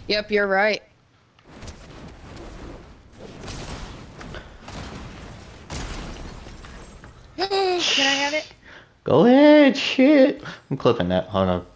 Yep, you're right. Can I have it? Go ahead, shit. I'm clipping that. Hold on.